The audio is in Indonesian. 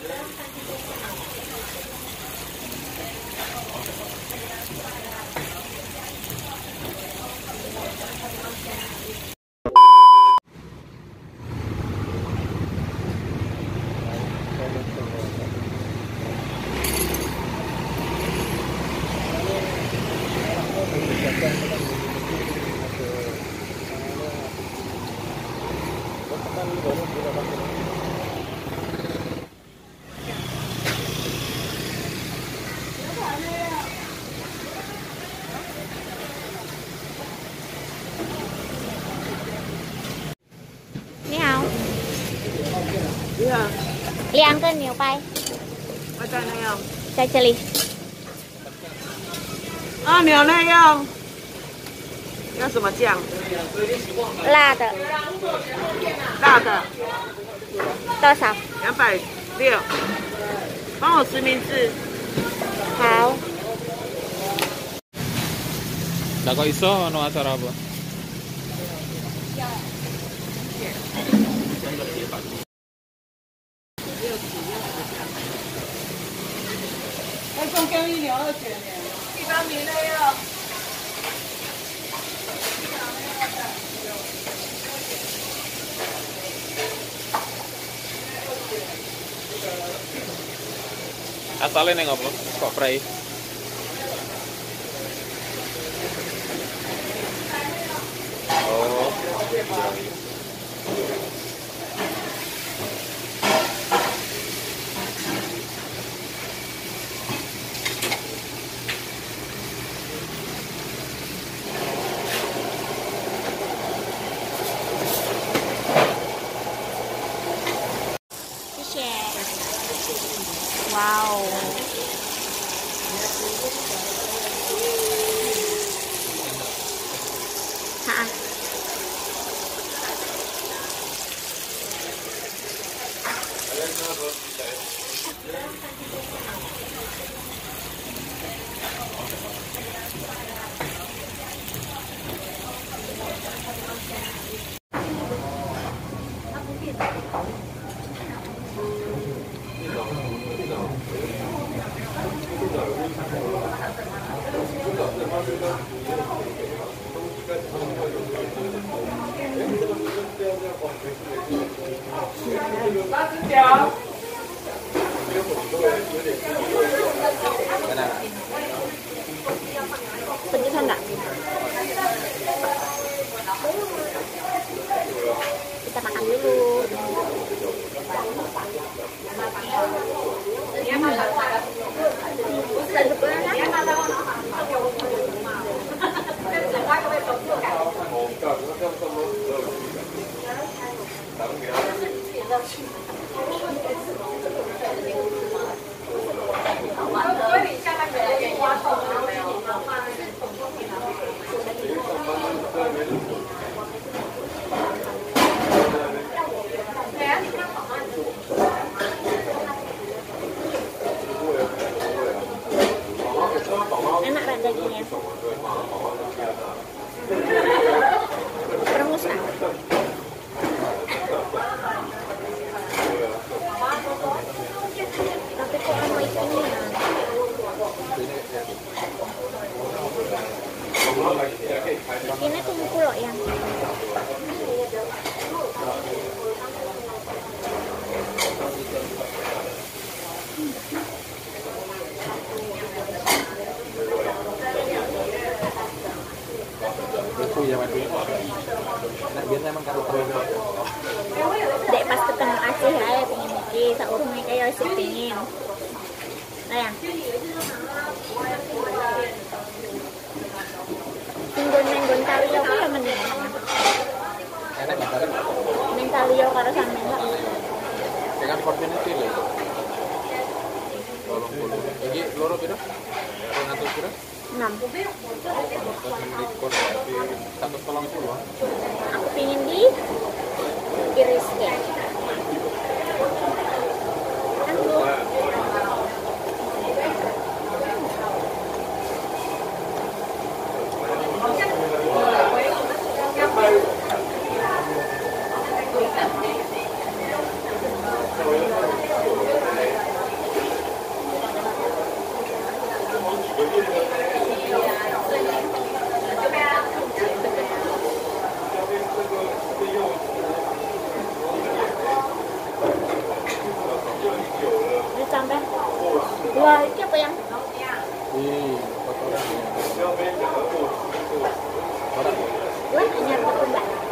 Liang cân nhiều bay. Có chai này không? Chai chili. À, nhiều này không? 要什么酱？ 辣的。 辣的。 多少 ？260。帮我实名制。 好。 Lah kok iso ono acara apa? Asalnya neng apa? Kok fry? Oh, wow. Hả? Pedes enggak? Kita makan dulu. Enak kan dagingnya? Perengus ah? Tapi kok sama ikannya? Ini tumpul loh yang. Dek pas ketemu Aceh ya pengen mikir saurungnya kayak si pengen. Nah yang Nenggon talio kan sama nih. enak banget. Neng talio karo sampe enggak. Dengan porsinya cilik. Lorong puluh. Iki loro piro? 200 piro? 6. Aku pingin di iris ya. Wah, ini apa yang? kotoran. Orang. Wah, hanya apa mbak?